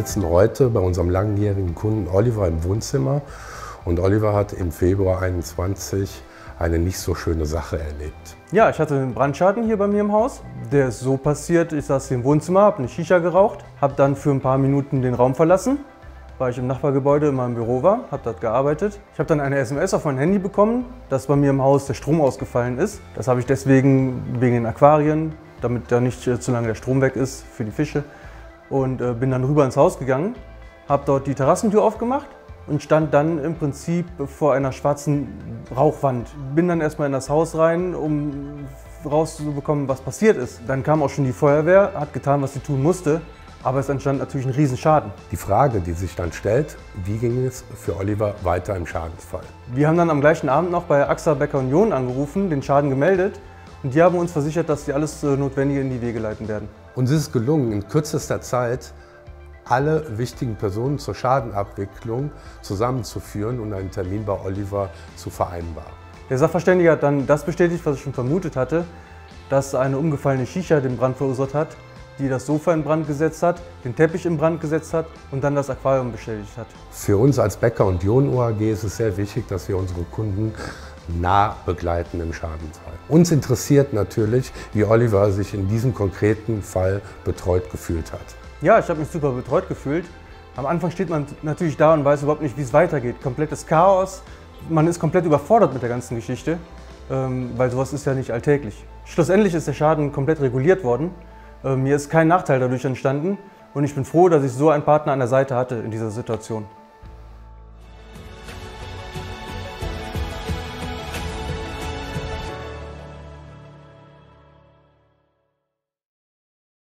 sitzen heute bei unserem langjährigen Kunden Oliver im Wohnzimmer und Oliver hat im Februar 2021 eine nicht so schöne Sache erlebt. Ja, ich hatte einen Brandschaden hier bei mir im Haus. Der ist so passiert, ich saß hier im Wohnzimmer, habe eine Shisha geraucht, habe dann für ein paar Minuten den Raum verlassen, weil ich im Nachbargebäude in meinem Büro war, habe dort gearbeitet. Ich habe dann eine SMS auf mein Handy bekommen, dass bei mir im Haus der Strom ausgefallen ist. Das habe ich deswegen wegen den Aquarien, damit da nicht zu lange der Strom weg ist für die Fische. Und bin dann rüber ins Haus gegangen, habe dort die Terrassentür aufgemacht und stand dann im Prinzip vor einer schwarzen Rauchwand. Bin dann erstmal in das Haus rein, um rauszubekommen, was passiert ist. Dann kam auch schon die Feuerwehr, hat getan, was sie tun musste, aber es entstand natürlich ein Riesenschaden. Die Frage, die sich dann stellt, wie ging es für Oliver weiter im Schadensfall? Wir haben dann am gleichen Abend noch bei AXA Becker Union angerufen, den Schaden gemeldet und die haben uns versichert, dass sie alles Notwendige in die Wege leiten werden. Uns ist es gelungen, in kürzester Zeit alle wichtigen Personen zur Schadenabwicklung zusammenzuführen und einen Termin bei Oliver zu vereinbaren. Der Sachverständige hat dann das bestätigt, was ich schon vermutet hatte, dass eine umgefallene Shisha den Brand verursacht hat, die das Sofa in Brand gesetzt hat, den Teppich in Brand gesetzt hat und dann das Aquarium beschädigt hat. Für uns als Becker und Union OAG ist es sehr wichtig, dass wir unsere Kunden nah begleiten im Schadensfall. Uns interessiert natürlich, wie Oliver sich in diesem konkreten Fall betreut gefühlt hat. Ja, ich habe mich super betreut gefühlt. Am Anfang steht man natürlich da und weiß überhaupt nicht, wie es weitergeht. Komplettes Chaos. Man ist komplett überfordert mit der ganzen Geschichte, weil sowas ist ja nicht alltäglich. Schlussendlich ist der Schaden komplett reguliert worden. Mir ist kein Nachteil dadurch entstanden und ich bin froh, dass ich so einen Partner an der Seite hatte in dieser Situation.